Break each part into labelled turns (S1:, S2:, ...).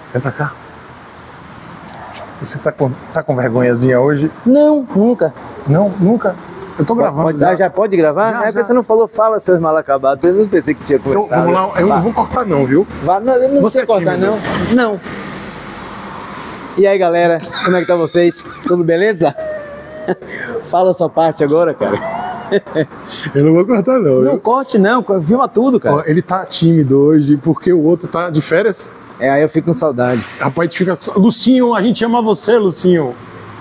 S1: Vem pra cá. Você tá com vergonhazinha hoje?
S2: Não, nunca.
S1: Não, nunca? Eu tô gravando.
S2: Já pode gravar?
S1: Já,
S2: porque você não falou, fala, seus mal acabados. Eu não pensei que tinha começado.
S1: Então, vamos lá. Eu não vou cortar não, viu?
S2: Não, eu não
S1: Você
S2: sei cortar,
S1: tímido?
S2: não. E aí, galera, como é que tá vocês? Tudo beleza? Fala a sua parte agora, cara.
S1: Eu não vou cortar não.
S2: Não corte não, filma tudo, cara.
S1: Ó, ele tá tímido hoje porque o outro tá de férias.
S2: Aí eu fico com saudade.
S1: Rapaz, a gente fica com... Lucinho, a gente ama você, Lucinho.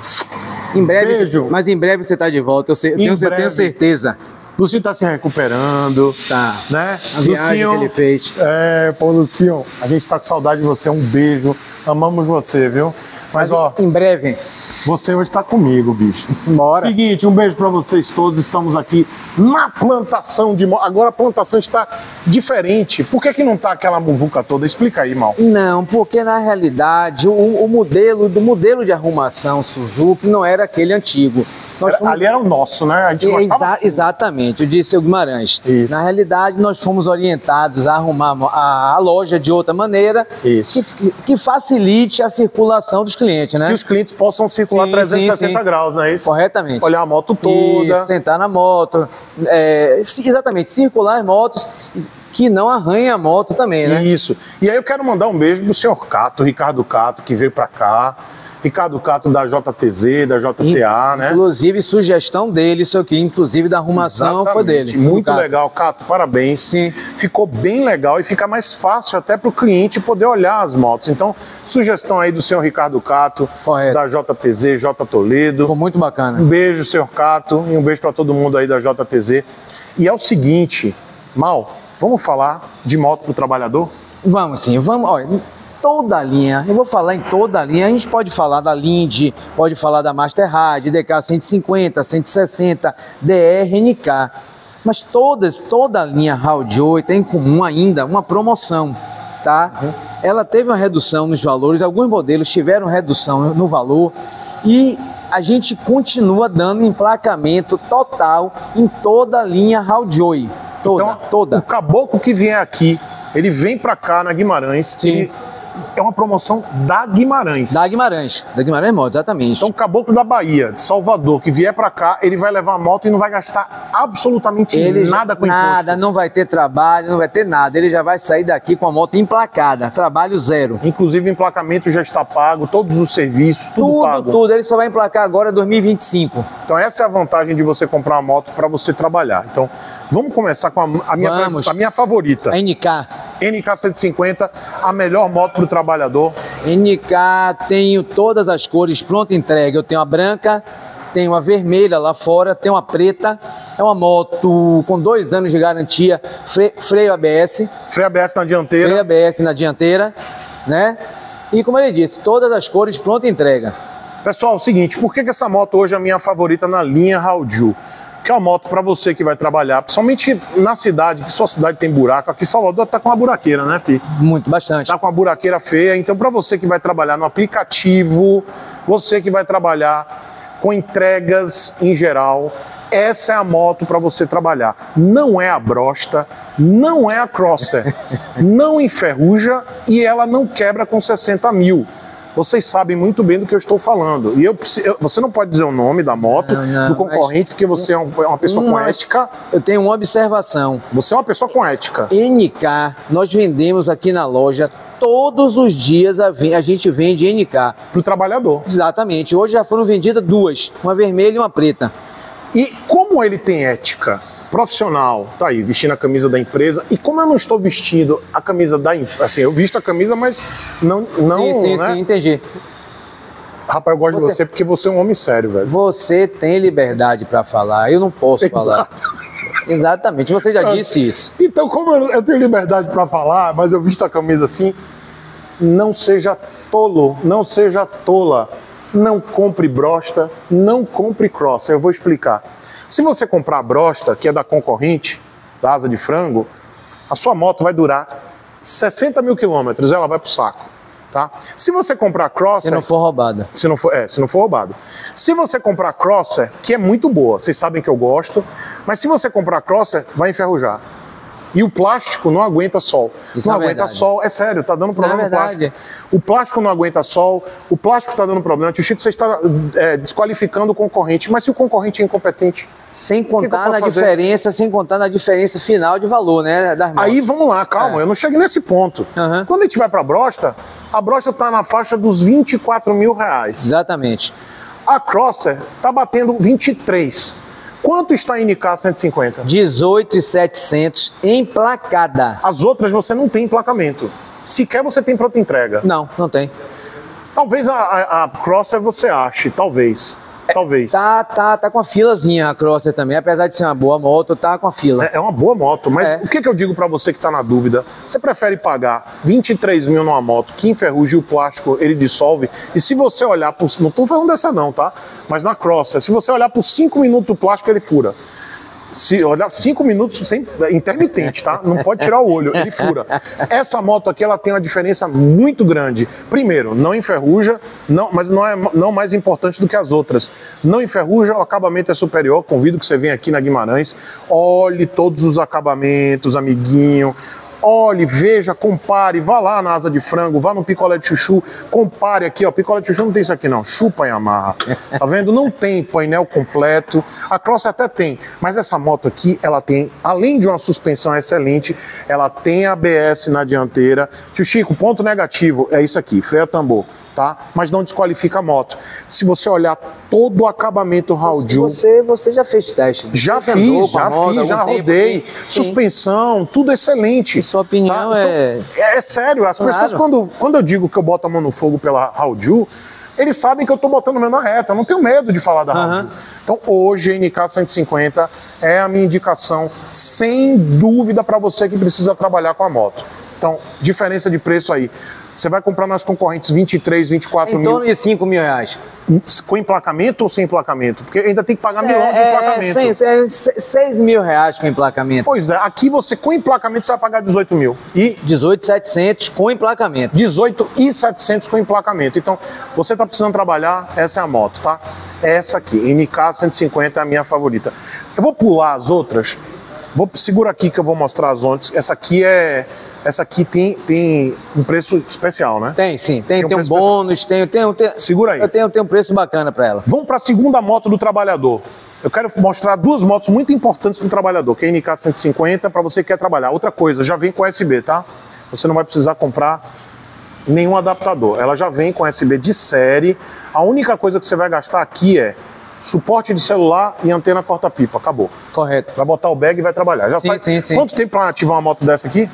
S2: Em breve,
S1: Beijo.
S2: mas em breve você tá de volta, tenho certeza.
S1: Lucinho tá se recuperando.
S2: Tá.
S1: Né?
S2: A viagem que ele fez.
S1: Pô, Lucinho, a gente tá com saudade de você. Um beijo. Amamos você, viu? Mas ó,
S2: em breve.
S1: você hoje tá comigo, bicho.
S2: Bora.
S1: Seguinte, um beijo pra vocês todos. Estamos aqui na plantação de... Agora a plantação está diferente. Por que não tá aquela muvuca toda? Explica aí, Mal.
S2: Não, porque na realidade o modelo de arrumação Suzuki não era aquele antigo.
S1: Ali era o nosso, né? A gente gostava assim.
S2: Exatamente, eu disse o Guimarães.
S1: Isso.
S2: Na realidade, nós fomos orientados a arrumar a loja de outra maneira que facilite a circulação dos clientes, né?
S1: Que os clientes possam circular 360 graus, não é isso?
S2: Corretamente.
S1: Olhar a moto toda.
S2: Isso, sentar na moto. Exatamente, circular as motos que não arranha a moto também, né?
S1: Isso. E aí eu quero mandar um beijo pro senhor Cato, Ricardo Cato, que veio pra cá. Ricardo Cato da JTZ, da JTA, né?
S2: Inclusive, sugestão dele, isso aqui, inclusive da arrumação, foi dele.
S1: Muito legal, Cato, parabéns.
S2: Sim.
S1: Ficou bem legal e fica mais fácil até para o cliente poder olhar as motos. Então, sugestão aí do senhor Ricardo Cato,
S2: correto,
S1: da JTZ, J Toledo.
S2: Ficou muito bacana.
S1: Um beijo, senhor Cato, e um beijo para todo mundo aí da JTZ. E é o seguinte, Mal, vamos falar de moto para o trabalhador?
S2: Vamos sim, vamos, olha... Toda a linha, eu vou falar em toda a linha, a gente pode falar da Lindy, pode falar da Master Ride, DK 150, 160, DR, NK, mas toda a linha Haldjoy tem em comum ainda uma promoção, tá? Ela teve uma redução nos valores, alguns modelos tiveram redução no valor e a gente continua dando emplacamento total em toda a linha Haldjoy, toda.
S1: O caboclo que vier aqui, ele vem pra cá na Guimarães.
S2: Sim.
S1: É uma promoção da Guimarães.
S2: Da Guimarães Moto, exatamente.
S1: Então o caboclo da Bahia, de Salvador, que vier pra cá, ele vai levar a moto e não vai gastar absolutamente nada com imposto.
S2: Nada, não vai ter trabalho, não vai ter nada. Ele já vai sair daqui com a moto emplacada, trabalho zero.
S1: Inclusive o emplacamento já está pago, todos os serviços, tudo pago.
S2: Tudo, ele só vai emplacar agora 2025.
S1: Então essa é a vantagem de você comprar uma moto para você trabalhar. Então vamos começar com a minha favorita.
S2: A NK.
S1: NK 150, a melhor moto para o trabalhador.
S2: NK, tenho todas as cores pronta entrega. Eu tenho a branca, tenho a vermelha lá fora, tenho a preta. É uma moto com 2 anos de garantia, freio ABS.
S1: Freio ABS na dianteira.
S2: Freio ABS na dianteira, né? E como ele disse, todas as cores pronta entrega.
S1: Pessoal, é o seguinte, por que essa moto hoje é a minha favorita na linha Haldju? Que é uma moto para você que vai trabalhar, principalmente na cidade, que sua cidade tem buraco. Aqui em Salvador tá com uma buraqueira, né, filho?
S2: Muito, bastante.
S1: Tá com uma buraqueira feia. Então, para você que vai trabalhar no aplicativo, você que vai trabalhar com entregas em geral, essa é a moto para você trabalhar. Não é a Brosta, não é a Crosser, não enferruja e ela não quebra com 60 mil. Vocês sabem muito bem do que eu estou falando. E você não pode dizer o nome da moto, do concorrente, porque você é uma pessoa com ética.
S2: Eu tenho uma observação.
S1: Você é uma pessoa com ética.
S2: NK, nós vendemos aqui na loja, todos os dias a gente vende NK.
S1: Para o trabalhador.
S2: Exatamente. Hoje já foram vendidas 2, uma vermelha e uma preta.
S1: E como ele tem ética profissional, tá aí, vestindo a camisa da empresa, e como eu não estou vestindo a camisa da empresa, assim, eu visto a camisa, mas não
S2: sim,
S1: né?
S2: Sim, entendi.
S1: Rapaz, eu gosto de você porque você é um homem sério, velho.
S2: Você tem liberdade para falar, eu não posso falar. Exatamente, você já disse isso.
S1: Então, como eu tenho liberdade para falar, mas eu visto a camisa assim, não seja tolo, não seja tola. Não compre Brosta, não compre Crosser. Eu vou explicar. Se você comprar a Brosta, que é da concorrente, da Asa de Frango, a sua moto vai durar 60 mil quilômetros, ela vai pro saco. Tá? Se você comprar Crosser...
S2: Se não for roubada.
S1: Se não for roubado. Se você comprar Crosser, que é muito boa, vocês sabem que eu gosto, mas se você comprar Crosser, vai enferrujar. E o plástico não aguenta sol.
S2: Isso
S1: não
S2: é
S1: aguenta
S2: verdade.
S1: sol, é sério, tá dando problema no
S2: verdade.
S1: plástico. O plástico não aguenta sol, o plástico tá dando problema. Tio Chico, você está desqualificando o concorrente. Mas se o concorrente é incompetente...
S2: Sem
S1: que eu
S2: contar
S1: posso
S2: na
S1: fazer?
S2: diferença, sem contar na diferença final de valor, né, das motos.
S1: Aí vamos lá, calma, eu não cheguei nesse ponto.
S2: Aham.
S1: Quando a gente vai pra Brosta, a Brosta tá na faixa dos 24 mil reais.
S2: Exatamente.
S1: A Crosser tá batendo 23. Quanto está a NK 150?
S2: 18.700 emplacada.
S1: As outras você não tem emplacamento. Sequer você tem pronta entrega.
S2: Não, não tem.
S1: Talvez a Crosser você ache, talvez. Talvez.
S2: Tá com a filazinha a Crosser também, apesar de ser uma boa moto, tá com a fila.
S1: É uma boa moto, mas
S2: É.
S1: o que eu digo pra você que tá na dúvida? Você prefere pagar 23 mil numa moto que enferruja e o plástico ele dissolve? E se você olhar por... Não tô falando dessa não, tá? Mas na Crosser, se você olhar por 5 minutos o plástico ele fura. Se olhar 5 minutos sem intermitente, tá? Não pode tirar o olho, ele fura. Essa moto aqui ela tem uma diferença muito grande. Primeiro, não enferruja, mas não é não mais importante do que as outras. Não enferruja, o acabamento é superior. Convido que você venha aqui na Guimarães, olhe todos os acabamentos, amiguinho. Olhe, veja, compare, vá lá na Asa de Frango, vá no Picolé de Chuchu, compare aqui, ó, Picolé de Chuchu não tem isso aqui não, chupa Yamaha, tá vendo? Não tem painel completo, a Cross até tem, mas essa moto aqui, ela tem, além de uma suspensão excelente, ela tem ABS na dianteira. Tio Chico, ponto negativo é isso aqui, freio a tambor, tá? Mas não desqualifica a moto. Se você olhar todo o acabamento Hauju,
S2: Você já fez teste?
S1: já
S2: Você
S1: fiz,
S2: andou com a moto
S1: já
S2: algum tempo,
S1: rodei,
S2: sim?
S1: suspensão, tudo excelente.
S2: E sua opinião é...
S1: Então, é sério, as
S2: Claro.
S1: pessoas quando eu digo que eu boto a mão no fogo pela Hauju, eles sabem que eu tô botando mesmo na reta, eu não tenho medo de falar da Hauju. Então hoje a NK 150 é a minha indicação, sem dúvida, para você que precisa trabalhar com a moto. Então, diferença de preço aí. Você vai comprar nas concorrentes 23, 24
S2: Em
S1: mil.
S2: torno de 5 mil reais.
S1: Com emplacamento ou sem emplacamento? Porque ainda tem que pagar milhão de emplacamento.
S2: 6 mil reais com emplacamento.
S1: Pois é, aqui você com emplacamento você vai pagar 18 mil. E
S2: 18.700 com emplacamento.
S1: 18.700 com emplacamento. Então, você está precisando trabalhar, essa é a moto, tá? Essa aqui, NK 150 é a minha favorita. Eu vou pular as outras. Segura aqui que eu vou mostrar as outras. Essa aqui tem um preço especial, né?
S2: Tem, sim. Tem um
S1: preço
S2: bônus,
S1: Segura aí.
S2: Eu tenho um preço bacana para ela.
S1: Vamos para a segunda moto do trabalhador. Eu quero mostrar duas motos muito importantes para o trabalhador, que é a NK 150, para você que quer trabalhar. Outra coisa, já vem com USB, tá? Você não vai precisar comprar nenhum adaptador. Ela já vem com USB de série. A única coisa que você vai gastar aqui é suporte de celular e antena corta-pipa. Acabou.
S2: Correto.
S1: Vai botar o bag e vai trabalhar. Já sai.
S2: Sim.
S1: Quanto tempo para ativar uma moto dessa aqui?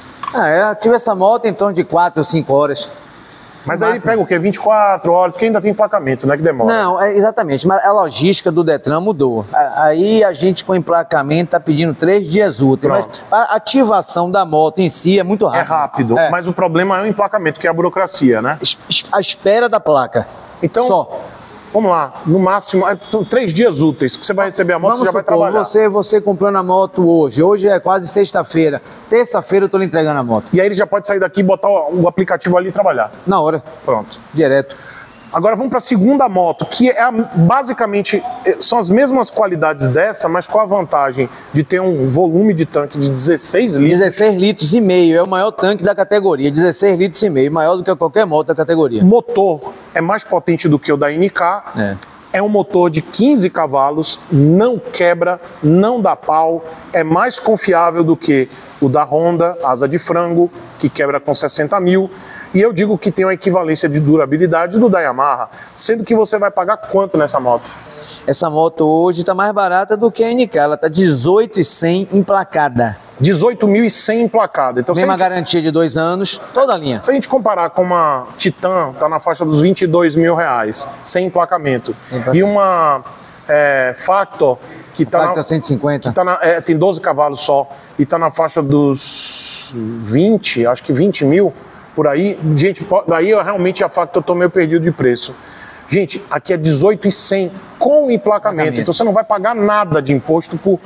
S2: Eu tive essa moto em torno de 4 ou 5 horas.
S1: Mas
S2: No
S1: aí
S2: máximo.
S1: pega o quê? 24 horas? Porque ainda tem emplacamento, né? Que demora.
S2: Não, exatamente, mas a logística do Detran mudou. Aí a gente com emplacamento está pedindo 3 dias úteis, mas
S1: Pronto.
S2: a ativação da moto em si é muito
S1: É
S2: rápido.
S1: rápido, mas o problema é o emplacamento, que é a burocracia, né?
S2: A espera da placa.
S1: Então,
S2: Só.
S1: vamos lá, no máximo, são 3 dias úteis que você vai receber a moto, você já vai trabalhar.
S2: Você comprando a moto hoje. Hoje é quase sexta-feira. Terça-feira eu tô lhe entregando a moto.
S1: E aí ele já pode sair daqui e botar o aplicativo ali e trabalhar.
S2: Na hora,
S1: Pronto.
S2: direto.
S1: Agora vamos para a segunda moto, que é basicamente são as mesmas qualidades dessa, mas com a vantagem de ter um volume de tanque de 16 litros.
S2: 16 litros e meio, é o maior tanque da categoria. 16 litros e meio, maior do que qualquer moto da categoria.
S1: O motor é mais potente do que o da NK. É um motor de 15 cavalos, não quebra, não dá pau, é mais confiável do que o da Honda, Asa de Frango, que quebra com 60 mil. E eu digo que tem uma equivalência de durabilidade do da Yamaha, sendo que você vai pagar quanto nessa moto?
S2: Essa moto hoje está mais barata do que a NK, ela está 18.100 emplacada.
S1: 18.100 emplacada. Então,
S2: Mesma garantia de 2 anos, toda a linha.
S1: se a gente comparar com uma Titan, tá na faixa dos 22 mil reais, sem emplacamento. E uma Factor, que tá
S2: Factor 150.
S1: que tá tem 12 cavalos só, e tá na faixa dos 20, acho que 20 mil, por aí. Gente, aí eu realmente a Factor eu tô meio perdido de preço. Gente, aqui é 18.100 com emplacamento. Então você não vai pagar nada de imposto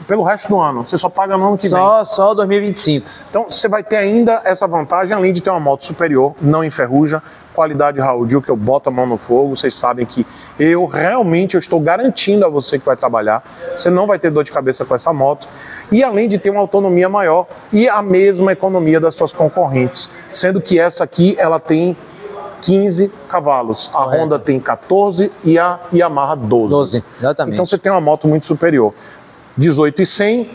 S1: pelo resto do ano. Você só paga no ano que vem.
S2: Só 2025.
S1: Então você vai ter ainda essa vantagem, além de ter uma moto superior, não enferruja, qualidade Raul Gil, que eu boto a mão no fogo. Vocês sabem que eu realmente estou garantindo a você que vai trabalhar. Você não vai ter dor de cabeça com essa moto. E além de ter uma autonomia maior e a mesma economia das suas concorrentes. Sendo que essa aqui, ela tem 15 cavalos. A Honda tem 14 e a Yamaha 12.
S2: 12, exatamente.
S1: Então você tem uma moto muito superior. 18.100,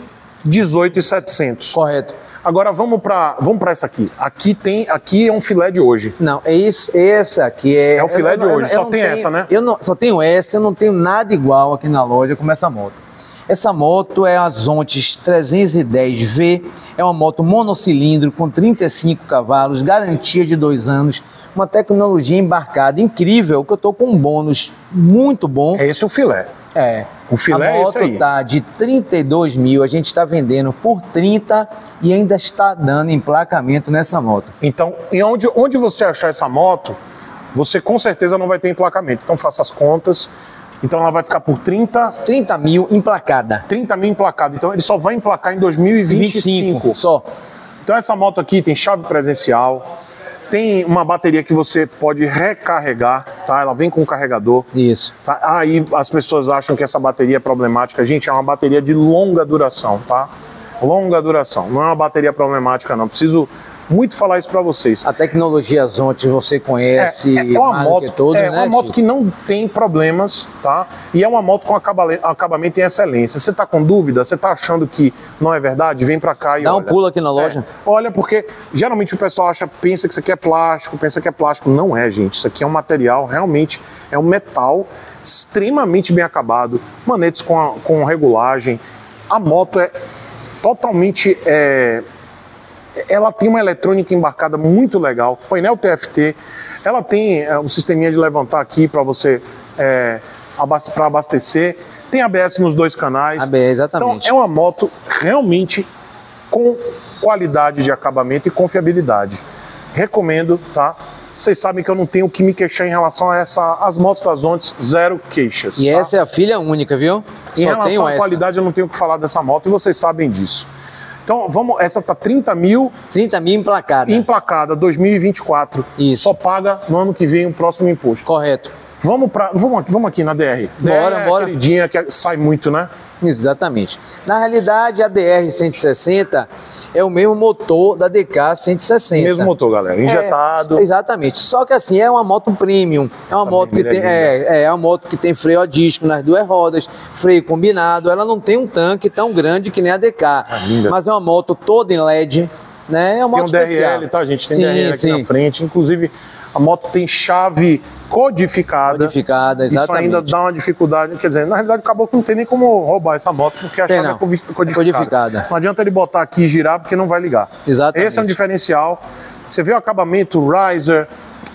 S1: 18.700.
S2: Correto.
S1: Agora vamos para essa aqui. Aqui é um filé de hoje.
S2: Não, essa aqui é...
S1: É o filé de hoje, só tem essa, né?
S2: Só tenho essa, eu não tenho nada igual aqui na loja como essa moto. Essa moto é a Zontes 310V, é uma moto monocilindro com 35 cavalos, garantia de 2 anos, uma tecnologia embarcada incrível, que eu tô com um bônus muito bom.
S1: É esse o filé.
S2: É.
S1: O filé é esse aí.
S2: A moto tá de 32 mil, a gente está vendendo por 30 e ainda está dando emplacamento nessa moto.
S1: Então, onde você achar essa moto, você com certeza não vai ter emplacamento. Então faça as contas. Então ela vai ficar por
S2: 30 mil emplacada.
S1: 30 mil emplacada. Então ele só vai emplacar em 2025.
S2: Só.
S1: Então essa moto aqui tem chave presencial, tem uma bateria que você pode recarregar, tá? Ela vem com um carregador.
S2: Isso.
S1: Tá? Aí as pessoas acham que essa bateria é problemática. Gente, é uma bateria de longa duração, tá? Longa duração. Não é uma bateria problemática, não. Preciso muito falar isso para vocês.
S2: A tecnologia Zontes você conhece
S1: é uma moto,
S2: toda, né?
S1: Uma moto que não tem problemas, tá? E é uma moto com acabamento em excelência. Você tá com dúvida? Você tá achando que não é verdade? Vem para cá e
S2: dá
S1: olha.
S2: um pulo aqui na loja.
S1: Olha, porque geralmente o pessoal pensa que isso aqui é plástico, pensa que é plástico. Não é, gente. Isso aqui é um material, realmente, é um metal extremamente bem acabado, manetes com regulagem. A moto é totalmente... Ela tem uma eletrônica embarcada muito legal, painel TFT, ela tem um sisteminha de levantar aqui para você para abastecer, tem ABS nos 2 canais.
S2: ABS, exatamente.
S1: Então é uma moto realmente com qualidade de acabamento e confiabilidade. Recomendo, tá? Vocês sabem que eu não tenho o que me queixar em relação a as motos das Zontes, zero queixas.
S2: E
S1: tá?
S2: essa é a filha única, viu?
S1: Em relação à qualidade, eu não tenho o que falar dessa moto e vocês sabem disso. Então, essa tá 30 mil.
S2: 30 mil emplacada.
S1: Emplacada, 2024.
S2: Isso.
S1: Só paga no ano que vem o próximo imposto.
S2: Correto.
S1: Vamos aqui na DR.
S2: Bora,
S1: DR é queridinha, que sai muito, né?
S2: Exatamente. Na realidade, a DR 160 é o mesmo motor da DK 160.
S1: Mesmo motor, galera. Injetado.
S2: Exatamente. Só que assim, é uma moto premium. É uma moto que tem, é uma moto que tem freio a disco nas 2 rodas, freio combinado. Ela não tem um tanque tão grande que nem a DK. Mas é uma moto toda em LED, né? É uma moto
S1: tem um
S2: especial.
S1: DRL, tá, gente? Tem DRL aqui na frente. Inclusive, a moto tem chave codificada.
S2: Codificada, exatamente.
S1: Isso ainda dá uma dificuldade. Quer dizer, na realidade, acabou que não tem nem como roubar essa moto, porque a chave é codificada. Não adianta ele botar aqui e girar, porque não vai ligar.
S2: Exatamente.
S1: Esse é um diferencial. Você vê o acabamento, o riser.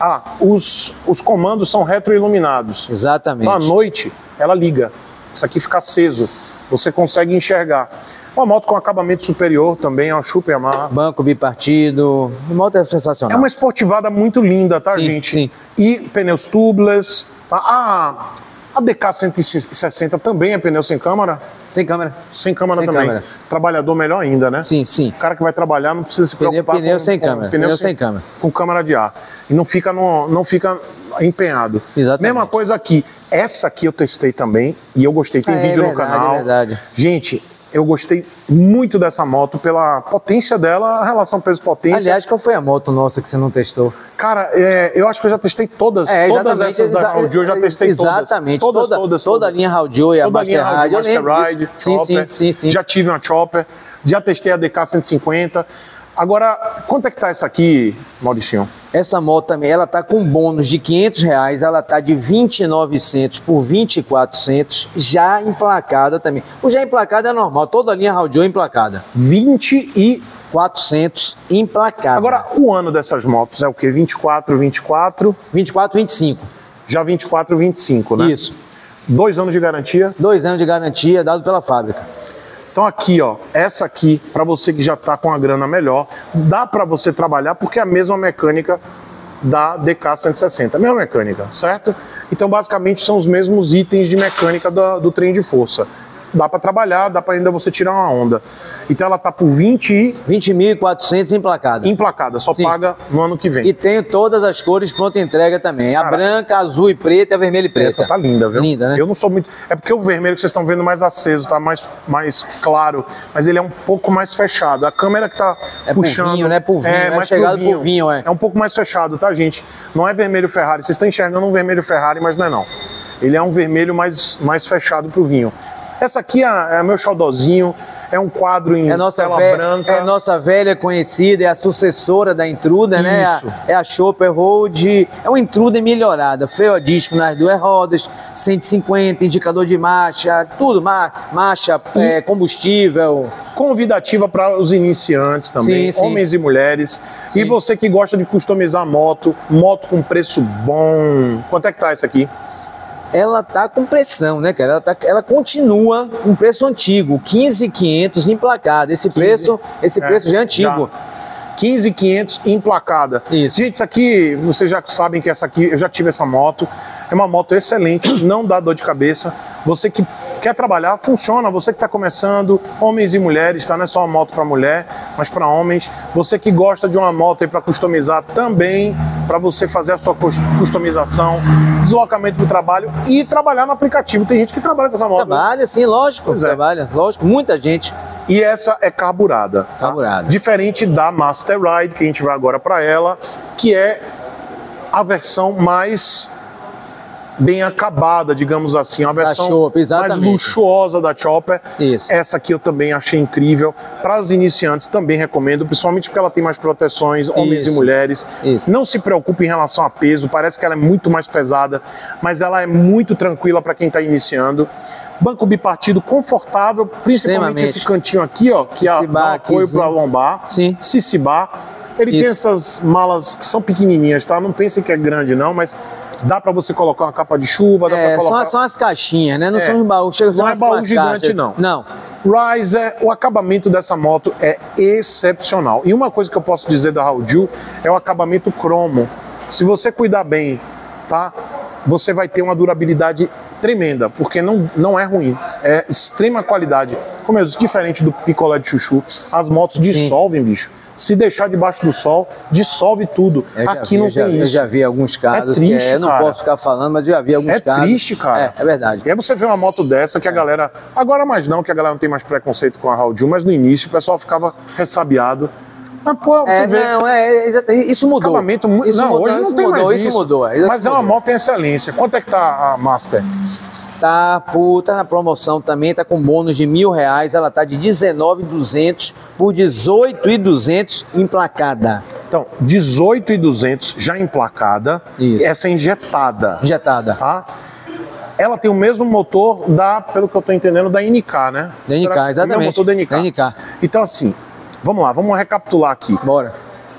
S1: Os comandos são retroiluminados.
S2: Exatamente.
S1: Então, à noite, ela liga. Isso aqui fica aceso. Você consegue enxergar. Uma moto com acabamento superior também, é uma Super Yamaha.
S2: Banco bipartido. A moto é sensacional.
S1: É uma esportivada muito linda, tá,
S2: sim,
S1: gente?
S2: Sim.
S1: E pneus tubeless. Tá? A DK 160 também é pneu sem câmara?
S2: Sem câmera.
S1: Sem câmera também. Câmera. Trabalhador melhor ainda, né?
S2: Sim, sim.
S1: O cara que vai trabalhar não precisa se preocupar
S2: pneu sem câmera. Pneu sem câmera.
S1: Com câmara de ar. E não fica empenhado.
S2: Exatamente.
S1: Mesma coisa aqui. Essa aqui eu testei também e eu gostei. Tem vídeo no canal.
S2: É verdade.
S1: Gente, eu gostei muito dessa moto pela potência dela, a relação peso-potência.
S2: Aliás, qual foi a moto nossa que você não testou?
S1: Cara, eu acho que eu já testei todas. Todas essas da Raul Gil eu já testei todas.
S2: Exatamente.
S1: Toda
S2: a linha Raul Gil e a Master Ride.
S1: Sim. Já tive uma Chopper. Já testei a DK 150. Agora, quanto é que tá essa aqui, Mauricinho?
S2: Essa moto também, ela tá com bônus de R$500, ela tá de 20.900 por 20.400, já emplacada também. O já emplacado é normal, toda a linha Raul Gil é emplacada.
S1: 20.400
S2: emplacada.
S1: Agora, o ano dessas motos é o quê? 24, 24?
S2: 24, 25.
S1: Já 24, 25, né?
S2: Isso.
S1: 2 anos de garantia?
S2: 2 anos de garantia, dado pela fábrica.
S1: Então aqui, ó, essa aqui, para você que já tá com a grana melhor, dá para você trabalhar porque é a mesma mecânica da DK 160, a mesma mecânica, certo? Então basicamente são os mesmos itens de mecânica do trem de força. dá para trabalhar, dá para ainda você tirar uma onda. Então ela tá por
S2: 20.400 emplacada.
S1: Emplacada, só
S2: Sim.
S1: paga no ano que vem.
S2: E tem todas as cores pronta entrega também. A branca, azul e preta e a vermelha e preta.
S1: Essa tá linda, viu?
S2: Linda, né?
S1: Eu não sou muito... É porque o vermelho que vocês estão vendo mais aceso, tá mais claro, mas ele é um pouco mais fechado. A câmera que tá puxando...
S2: Por vinho, né? Por vinho,
S1: mais
S2: chegado por vinho, é.
S1: É um pouco mais fechado, tá, gente? Não é vermelho Ferrari. Vocês estão enxergando um vermelho Ferrari, mas não é não. Ele é um vermelho mais fechado pro vinho. Essa aqui é meu xodózinho, é um quadro em tela branca.
S2: É nossa velha conhecida, é a sucessora da Intruder,
S1: Isso.
S2: né? É a Chopper Road, é uma Intruder melhorada, freio a disco nas duas rodas, 150, indicador de marcha, tudo, marcha, combustível.
S1: Convidativa para os iniciantes também,
S2: Sim.
S1: homens e mulheres.
S2: Sim.
S1: E você que gosta de customizar moto com preço bom. Quanto é que tá essa aqui?
S2: Ela tá com pressão, né, cara? Ela continua um preço antigo, 15.500 emplacada. Esse preço já é antigo.
S1: 15.500 emplacada.
S2: Isso.
S1: Gente, isso aqui, vocês já sabem que essa aqui, eu já tive essa moto. É uma moto excelente, não dá dor de cabeça. Você que quer trabalhar, funciona. Você que está começando, homens e mulheres, tá? Não é só uma moto para mulher, mas para homens. Você que gosta de uma moto aí para customizar também, para você fazer a sua customização, deslocamento do trabalho e trabalhar no aplicativo. Tem gente que trabalha com essa moto.
S2: Trabalha, sim, lógico.
S1: Pois é.
S2: Trabalha, lógico. Muita gente.
S1: E essa é carburada. Tá?
S2: Carburada.
S1: Diferente da Master Ride, que a gente vai agora para ela, que é a versão mais bem acabada, digamos assim, a versão
S2: Chopper,
S1: mais
S2: exatamente.
S1: luxuosa da Chopper.
S2: Isso.
S1: Essa aqui eu também achei incrível. Para os iniciantes também recomendo, principalmente porque ela tem mais proteções, homens
S2: Isso.
S1: e mulheres.
S2: Isso.
S1: Não se preocupe em relação a peso, parece que ela é muito mais pesada, mas ela é muito tranquila para quem está iniciando. Banco bipartido confortável, principalmente esse cantinho aqui, ó, que dá um apoio para a lombar.
S2: Sim.
S1: Cicibar. Ele tem essas malas que são pequenininhas, tá? Não pensem que é grande não, mas dá para você colocar uma capa de chuva, dá para colocar...
S2: São as caixinhas, né? Não são os baús.
S1: Não é baú gigante, não.
S2: Não.
S1: Riser, o acabamento dessa moto é excepcional. E uma coisa que eu posso dizer da Hauju é o acabamento cromo. Se você cuidar bem, tá? Você vai ter uma durabilidade tremenda, porque não é ruim, é extrema qualidade. Como eu disse, diferente do picolé de chuchu, as motos dissolvem, bicho. Se deixar debaixo do sol, dissolve tudo. Aqui não tem isso.
S2: Eu já vi alguns casos,
S1: triste,
S2: eu não posso ficar falando, mas eu já vi alguns casos.
S1: É triste, cara.
S2: É verdade.
S1: E aí você vê uma moto dessa que a galera... Agora mais não, que a galera não tem mais preconceito com a Hauju, mas no início o pessoal ficava ressabiado. Mas, pô, você vê...
S2: Isso mudou.
S1: Acabamento...
S2: Isso
S1: não,
S2: mudou,
S1: hoje não tem mais isso.
S2: Isso mudou.
S1: Mas é uma moto em excelência. Quanto é que tá a Master?
S2: Tá na promoção também, tá com bônus de R$1.000, ela tá de 19.200 por 18.200 emplacada.
S1: Então, 18.200 já emplacada.
S2: Isso.
S1: Essa é injetada.
S2: Injetada.
S1: Tá? Ela tem o mesmo motor pelo que eu tô entendendo, da NK, né?
S2: Da NK, exatamente.
S1: O motor da NK.
S2: Da NK.
S1: Então, assim, vamos lá, vamos recapitular aqui.
S2: Bora.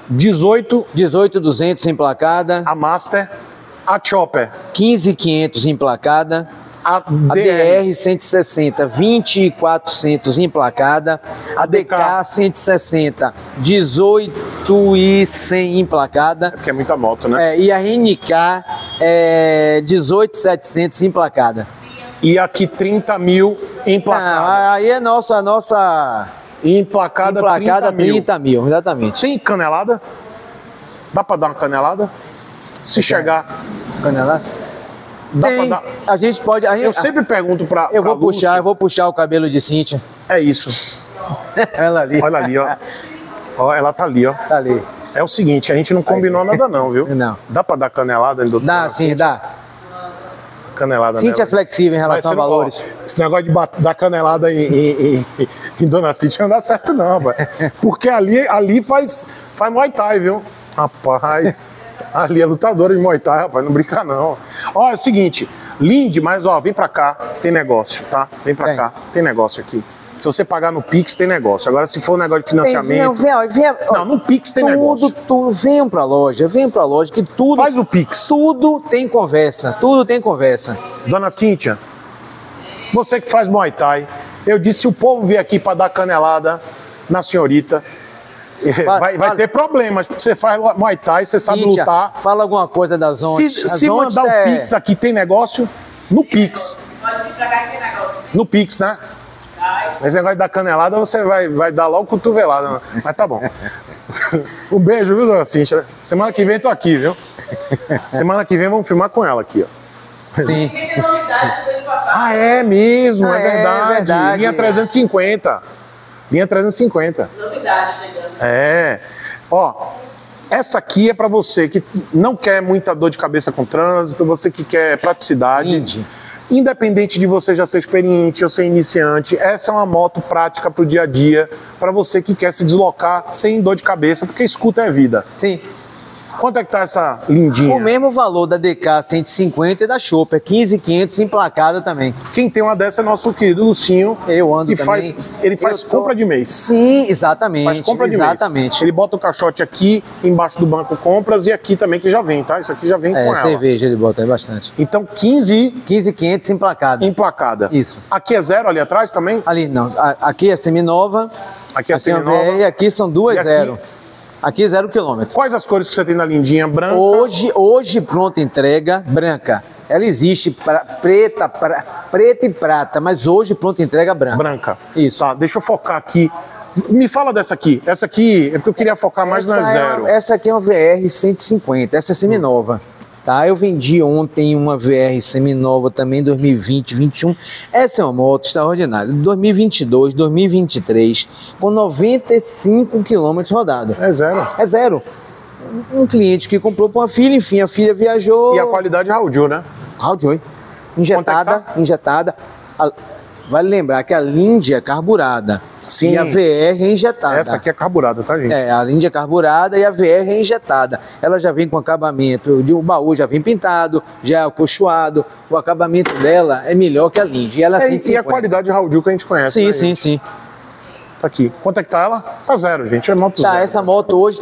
S1: 18.200
S2: emplacada.
S1: A Master, a Chopper.
S2: 15.500 emplacada.
S1: A
S2: DR 160, 20.400 emplacada. A DK 160, 18.100 emplacada.
S1: Porque é muita moto, né?
S2: E a NK 18.700 emplacada.
S1: E aqui 30 mil emplacada.
S2: Não, aí é a nossa
S1: emplacada
S2: 30 mil, exatamente.
S1: Tem canelada? Dá pra dar uma canelada? Se chegar.
S2: Canelada?
S1: Dá pra dar.
S2: A gente pode.
S1: Eu sempre pergunto pra.
S2: Eu vou puxar o cabelo de Cíntia.
S1: É isso.
S2: Ela ali.
S1: Olha ali, ó. Ó, ela tá ali, ó.
S2: Tá ali.
S1: É o seguinte, a gente não combinou nada, não, viu?
S2: Não.
S1: Dá pra dar canelada, doutor?
S2: Dá, sim, dá.
S1: Canelada
S2: Cíntia é
S1: nela.
S2: flexível em relação a valores.
S1: Esse negócio de dar canelada em Dona Cíntia não dá certo, não, rapaz. Porque ali faz Muay Thai, viu? Rapaz. Ali é lutadora de Muay Thai, rapaz, não brinca não. Ó, é o seguinte, Lindy, mas ó, vem pra cá, tem negócio, tá? Vem pra cá, tem negócio aqui. Se você pagar no Pix, tem negócio. Agora, se for um negócio de financiamento... Não, no Pix tem negócio.
S2: Venham pra loja, que tudo...
S1: Faz o Pix.
S2: Tudo tem conversa,
S1: Dona Cíntia, você que faz Muay Thai, eu disse, se o povo vier aqui pra dar canelada na senhorita... Vai ter problemas, porque você faz Muay Thai, você sabe
S2: Cíntia,
S1: lutar.
S2: Fala alguma coisa das ondas.
S1: Se mandar o Pix aqui, tem negócio no Pix.
S3: Pode vir pra cá que tem negócio.
S1: No Pix, né? Esse negócio da canelada, você vai dar logo cotovelada. Né? Mas tá bom. Um beijo, viu, dona Cíntia? Semana que vem tô aqui, viu? Semana que vem vamos filmar com ela aqui, ó.
S3: Tem
S2: Sim.
S3: novidade do papá.
S1: Ah, é mesmo,
S2: Ah,
S1: é verdade.
S2: verdade.
S1: Linha 350. Linha 350.
S3: Novidade chegando.
S1: É. Ó, essa aqui é para você que não quer muita dor de cabeça com trânsito, você que quer praticidade.
S2: Indy.
S1: Independente de você já ser experiente ou ser iniciante, essa é uma moto prática para o dia a dia, para você que quer se deslocar sem dor de cabeça, porque escuta é vida.
S2: Sim.
S1: Quanto é que tá essa lindinha?
S2: O mesmo valor da DK 150 e da Chopper, 15.500 emplacada também.
S1: Quem tem uma dessa é nosso querido Lucinho.
S2: Eu ando
S1: que
S2: também.
S1: Ele faz
S2: Eu tô-
S1: compra de mês.
S2: Sim, exatamente.
S1: Faz compra de
S2: exatamente.
S1: mês. Ele bota o caixote aqui, embaixo do banco compras, e aqui também que já vem, tá? Isso aqui já vem com ela.
S2: Cerveja ele bota aí bastante.
S1: Então 15
S2: 15.500 emplacada.
S1: emplacada.
S2: Isso.
S1: Aqui é zero ali atrás também?
S2: Ali não, aqui é seminova.
S1: Aqui é
S2: uma
S1: seminova.
S2: VR, e aqui são duas
S1: E aqui?
S2: zero. Aqui 0 quilômetro.
S1: Quais as cores que você tem na lindinha? Branca?
S2: Hoje pronta entrega, branca. Ela existe preta e prata, mas hoje pronta entrega branca.
S1: Branca.
S2: Isso.
S1: Tá, deixa eu focar aqui. Me fala dessa aqui. Essa aqui é porque eu queria focar mais na zero.
S2: Essa aqui é uma VR 150, essa é seminova. Tá, eu vendi ontem uma VR seminova também, 2020, 2021. Essa é uma moto extraordinária. 2022, 2023, com 95 km rodado.
S1: É zero.
S2: É zero. Um cliente que comprou para uma filha, enfim, a filha viajou.
S1: E a qualidade Raul Gil, né?
S2: Raul injetada,
S1: Quanto é que tá?
S2: injetada. Vale lembrar que a Lindy é carburada.
S1: Sim.
S2: E a VR é injetada.
S1: Essa aqui é carburada, tá, gente?
S2: É, a Lindy é carburada e a VR é injetada. Ela já vem com acabamento, o baú já vem pintado, já é acolchoado. O acabamento dela é melhor que a Lindy. E ela é
S1: E a
S2: 150.
S1: qualidade Raul Gil que a gente conhece,
S2: Sim,
S1: né,
S2: sim,
S1: gente?
S2: sim.
S1: Tá aqui. Quanto é que tá ela? Tá zero, gente. É moto
S2: Tá,
S1: zero.
S2: essa moto hoje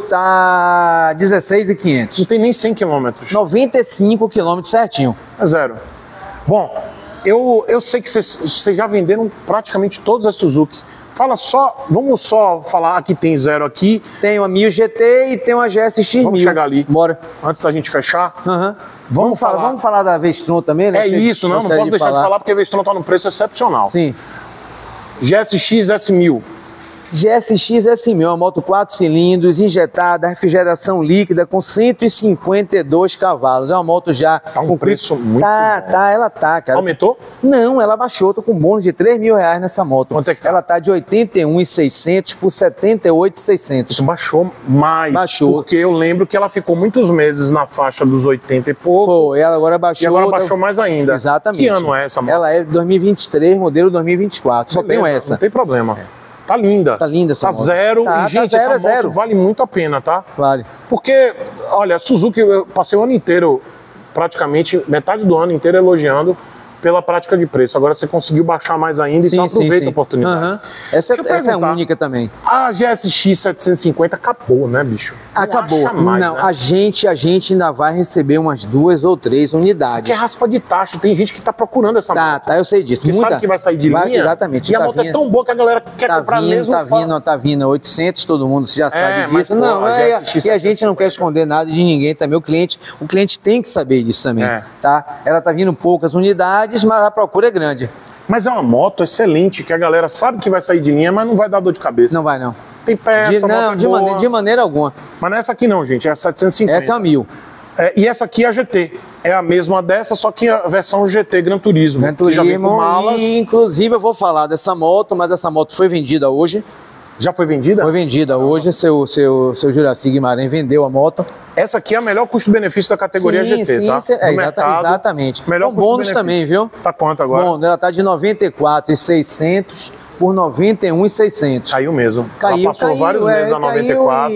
S2: tá 16.500.
S1: Não tem nem 100 quilômetros.
S2: 95 km certinho.
S1: É zero. Bom, eu sei que vocês já venderam praticamente todas as Suzuki. Fala só, vamos só falar, aqui tem zero aqui,
S2: Tem uma 1000 GT e tem uma GSX 1000.
S1: Vamos chegar ali.
S2: Bora.
S1: antes da gente fechar.
S2: Aham.
S1: Vamos falar.
S2: Vamos falar da Vestron também, né?
S1: É
S2: Você
S1: isso, não
S2: gostaria
S1: posso deixar de falar porque a Vestron tá num preço excepcional.
S2: Sim.
S1: GSX S1000,
S2: GSX S1000, uma moto 4 cilindros, injetada, refrigeração líquida, com 152 cavalos. É uma moto já...
S1: Tá um
S2: com
S1: preço muito
S2: ela tá, cara.
S1: aumentou?
S2: Não, ela baixou, tô com um bônus de R$3.000 nessa moto.
S1: Quanto é que tá?
S2: Ela tá de 81.600 por 78.600.
S1: Isso baixou mais,
S2: Baixou.
S1: porque eu lembro que ela ficou muitos meses na faixa dos 80 e pouco,
S2: Foi, ela agora baixou.
S1: e agora baixou mais ainda.
S2: Exatamente.
S1: Que ano é essa moto?
S2: Ela é 2023, modelo 2024. Só tenho
S1: Beleza,
S2: essa.
S1: Não tem problema. Tá linda.
S2: Tá linda essa
S1: Tá
S2: moto.
S1: zero.
S2: Tá,
S1: e, gente,
S2: tá zero,
S1: essa
S2: é
S1: moto
S2: zero.
S1: vale muito a pena, tá?
S2: Vale.
S1: Porque, olha, a Suzuki, eu passei o ano inteiro, praticamente metade do ano inteiro elogiando pela prática de preço. Agora você conseguiu baixar mais ainda, então aproveita a oportunidade.
S2: Aham. Essa
S1: Deixa eu
S2: é
S1: perguntar.
S2: única também.
S1: A GSX 750 acabou, né, bicho? Não
S2: Acabou.
S1: acha mais,
S2: Não,
S1: né?
S2: a gente ainda vai receber umas 2 ou 3 unidades.
S1: Que é raspa de tacho. Tem gente que tá procurando essa
S2: Tá,
S1: moto.
S2: tá, eu sei disso.
S1: Que sabe que vai sair de linha.
S2: Exatamente.
S1: E a
S2: tá
S1: moto é
S2: vindo.
S1: tão boa que a galera quer comprar mesmo.
S2: Tá vindo 800, todo mundo já sabe
S1: mas,
S2: disso.
S1: pô,
S2: Não,
S1: a GSX
S2: e a gente não quer esconder nada de ninguém também. O cliente tem que saber disso também,
S1: É.
S2: tá? Ela tá vindo poucas unidades, mas a procura é grande.
S1: Mas é uma moto excelente, que a galera sabe que vai sair de linha, mas não vai dar dor de cabeça.
S2: Não vai, não.
S1: Tem peça, moto é boa.
S2: De maneira alguma.
S1: Mas não é essa aqui não, gente, é a 750.
S2: Essa é a 1000.
S1: E essa aqui é a GT. É a mesma dessa, só que a versão GT Gran Turismo.
S2: Gran
S1: que já vem com
S2: Turismo,
S1: malas.
S2: e, inclusive eu vou falar dessa moto, mas essa moto foi vendida hoje.
S1: Já foi vendida?
S2: Foi vendida hoje, seu Juraci Guimarães vendeu a moto.
S1: Essa aqui é a melhor custo-benefício da categoria GT, tá? No mercado,
S2: exatamente.
S1: Melhor
S2: Com bônus
S1: custo-benefício.
S2: também, viu?
S1: Tá quanto agora?
S2: Bom, ela tá de 94.600 por 91.600.
S1: Caiu mesmo.
S2: Caiu,
S1: Ela passou vários meses a 94.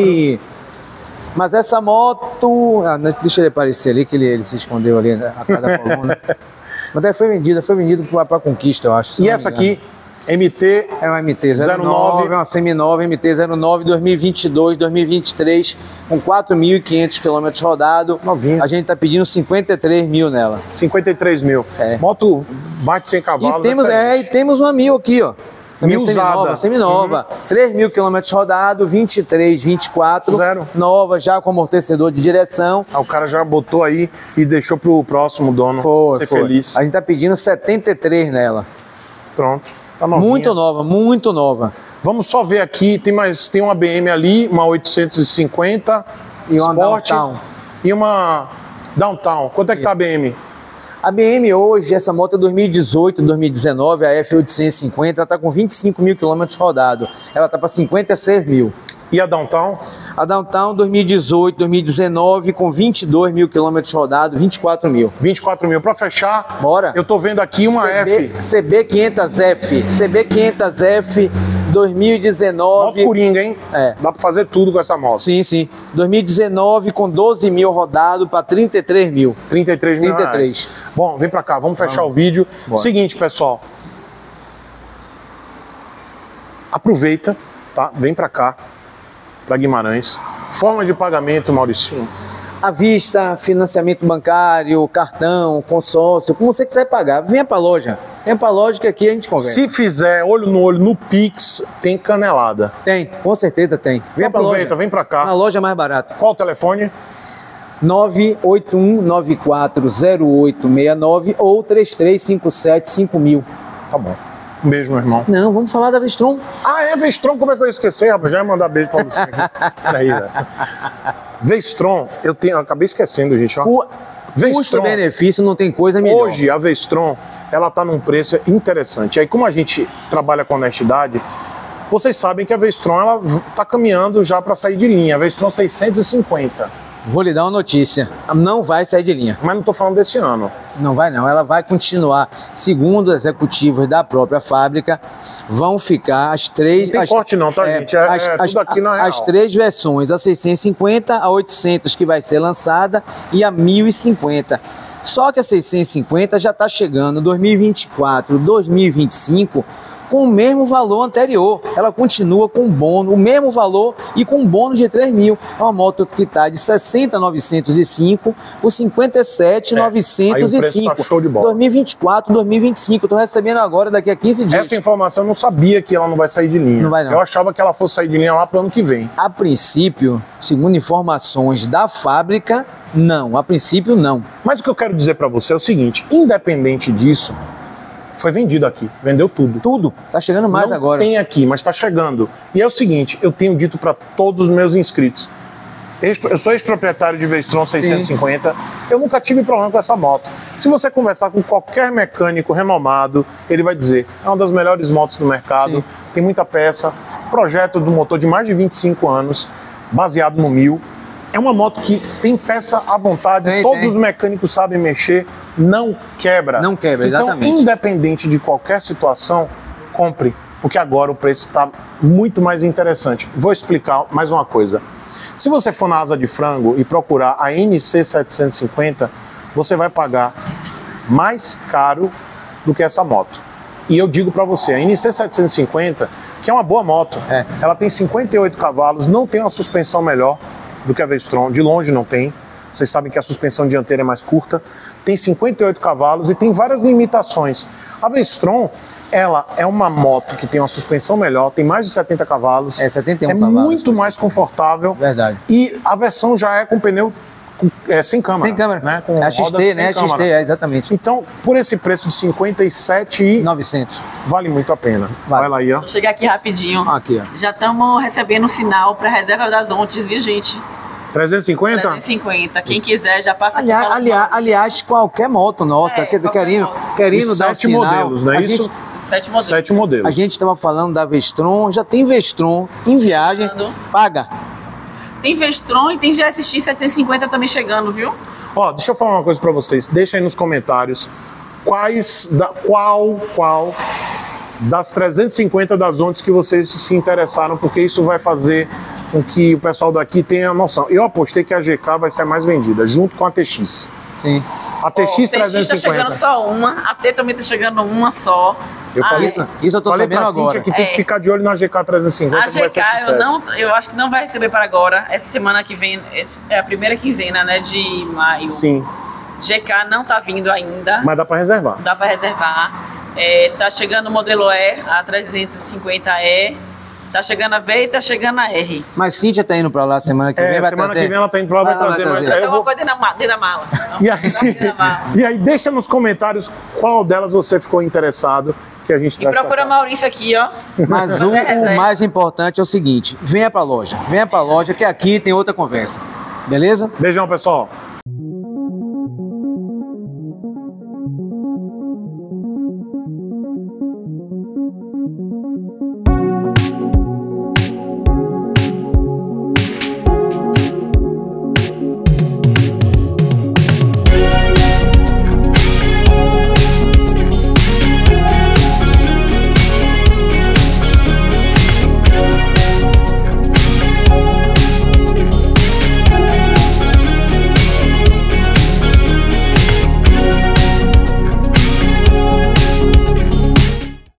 S2: Mas essa moto... deixa ele aparecer ali, que ele se escondeu ali atrás da coluna. Mas ela foi vendido para Conquista, eu acho. se
S1: E
S2: não me
S1: essa
S2: engano.
S1: aqui, MT,
S2: É uma MT-09,
S1: 09.
S2: é uma seminova MT-09 2022, 2023, com 4.500 km rodado.
S1: Novinha.
S2: A gente tá pedindo 53 mil nela.
S1: 53 mil.
S2: É.
S1: Moto bate 100 cavalos.
S2: E temos uma 1000 aqui, ó. Também
S1: 1000 usada.
S2: Seminova. 3.000 km rodado, 23, 24.
S1: Zero.
S2: Nova, já com amortecedor de direção.
S1: Ah, o cara já botou aí e deixou pro próximo dono ser feliz.
S2: A gente tá pedindo 73 nela.
S1: Pronto. Tá novinha.
S2: Muito nova, muito nova.
S1: Vamos só ver aqui, tem uma BM ali, uma 850
S2: E uma
S1: Sport
S2: Downtown.
S1: e uma Downtown. Quanto é que tá a BM?
S2: A BM hoje, essa moto é 2018, 2019, a F850, ela tá com 25 mil quilômetros rodados. Ela tá para 56 mil.
S1: E a Downtown?
S2: A Downtown 2018, 2019, com 22 mil quilômetros rodados, 24 mil.
S1: 24 mil. Para fechar,
S2: Bora.
S1: eu tô vendo aqui uma F.
S2: CB500F. CB500F
S1: Moto
S2: 2019.
S1: coringa, hein?
S2: É.
S1: Dá para fazer tudo com essa moto.
S2: Sim, sim. 2019 com 12 mil rodado para 33 mil.
S1: 33 mil
S2: 33.
S1: reais. Bom, vem pra cá, vamos fechar o vídeo.
S2: Bora.
S1: Seguinte, pessoal. Aproveita, tá? Vem pra cá, pra Guimarães. Forma de pagamento, Mauricinho.
S2: À vista, financiamento bancário, cartão, consórcio, como você quiser pagar. Venha pra loja. Venha pra loja que aqui a gente conversa.
S1: Se fizer olho no olho no Pix, tem canelada.
S2: Tem, com certeza tem. Venha pra
S1: Aproveita,
S2: loja.
S1: vem pra cá.
S2: Na loja mais barata.
S1: Qual o telefone?
S2: 981940869 ou 33575000.
S1: Tá bom. Um beijo, meu irmão.
S2: Não, vamos falar da Vestron.
S1: Ah, é Vestron? Como é que eu esqueci, rapaz? Já ia mandar beijo pra você aqui. Peraí, velho. Vestron, eu acabei esquecendo, gente. Ó.
S2: O
S1: Vestron.
S2: custo-benefício não tem coisa melhor.
S1: Hoje, a Vestron, ela tá num preço interessante. Aí, como a gente trabalha com honestidade, vocês sabem que a Vestron, ela tá caminhando já para sair de linha. A Vestron 650.
S2: Vou lhe dar uma notícia. Não vai sair de linha.
S1: Mas não tô falando desse ano.
S2: Não vai não. Ela vai continuar. Segundo os executivos da própria fábrica, vão ficar as três...
S1: Não tem corte não, tá, gente? É tudo aqui na real.
S2: As três versões. A 650, a 800 que vai ser lançada e a 1050. Só que a 650 já está chegando 2024, 2025 com o mesmo valor anterior. Ela continua com bônus, o mesmo valor e com um bônus de 3 mil. É uma moto que está de 60.905 por 57.905.
S1: aí o preço tá show de bola.
S2: 2024, 2025. Estou recebendo agora daqui a 15 dias.
S1: Essa informação eu não sabia que ela não vai sair de linha.
S2: Não vai não.
S1: Eu achava que ela fosse sair de linha lá pro ano que vem.
S2: A princípio, segundo informações da fábrica, não. A princípio, não.
S1: Mas o que eu quero dizer para você é o seguinte, independente disso, foi vendido aqui, vendeu tudo.
S2: Tudo. Tá chegando mais
S1: Não
S2: agora.
S1: tem aqui, mas está chegando. E é o seguinte, eu tenho dito para todos os meus inscritos, eu sou ex-proprietário de Vestron 650, Sim. Eu nunca tive problema com essa moto. Se você conversar com qualquer mecânico renomado, ele vai dizer, é uma das melhores motos do mercado, Sim. Tem muita peça, projeto do motor de mais de 25 anos, baseado no 1000. É uma moto que tem peça à vontade, todos os mecânicos sabem mexer, não quebra.
S2: Não quebra, exatamente.
S1: Então, independente de qualquer situação, compre, porque agora o preço está muito mais interessante. Vou explicar mais uma coisa. Se você for na Asa de Frango e procurar a NC 750, você vai pagar mais caro do que essa moto. E eu digo para você, a NC 750, que é uma boa moto, ela tem 58 cavalos, não tem uma suspensão melhor do que a Vestron, de longe não tem. Vocês sabem que a suspensão dianteira é mais curta. Tem 58 cavalos e tem várias limitações. A Vestron, ela é uma moto que tem uma suspensão melhor, tem mais de 70 cavalos.
S2: 71
S1: cavalos. É muito mais confortável.
S2: Verdade.
S1: E a versão já é com pneu sem câmera.
S2: Sem câmera.
S1: Né? Com
S2: a XT, né? A XT, exatamente.
S1: Então, por esse preço de 57.900, vale muito a pena. Vai lá aí, ó.
S3: Vou chegar aqui rapidinho.
S2: Aqui, ó.
S3: Já estamos recebendo um sinal para reserva das ontes, viu, gente?
S1: 350?
S3: 350. Quem quiser já passa aqui.
S2: Aliás, qualquer moto nossa, querendo dar um sinal.
S1: Modelos, não é isso?
S3: Gente, 7 modelos.
S1: 7 modelos.
S2: A gente estava falando da Vestron, já tem Vestron em viagem, paga.
S3: Tem Vestron e tem GSX 750 também chegando, viu?
S1: Ó, deixa eu falar uma coisa pra vocês. Deixa aí nos comentários qual das 350 das ondas que vocês se interessaram, porque isso vai fazer com que o pessoal daqui tenha noção. Eu apostei que a GK vai ser a mais vendida, junto com a TX.
S2: Sim.
S1: A TX 350.
S3: Tá chegando só uma, a T também tá chegando uma só.
S1: Eu falei
S2: isso eu tô sabendo agora.
S1: Cíntia que tem que ficar de olho na GK 350,
S3: a
S1: que vai ser sucesso.
S3: Eu acho que não vai receber para agora. Essa semana que vem é a primeira quinzena, né, de maio.
S1: Sim.
S3: GK não tá vindo ainda.
S1: Mas dá para reservar.
S3: Dá para reservar. Tá chegando o modelo E, a 350E. Tá chegando a V e tá chegando a R.
S2: Mas Cíntia tá indo pra lá semana que vem, vai
S1: semana
S2: trazer.
S1: que vem ela tá indo pra lá, vai trazer. Mas
S3: eu vou dentro da mala.
S1: E aí, deixa nos comentários qual delas você ficou interessado. que a gente
S3: E procura Maurício aqui, ó.
S2: Mas o mais importante é o seguinte, venha pra loja que aqui tem outra conversa. Beleza?
S1: Beijão, pessoal.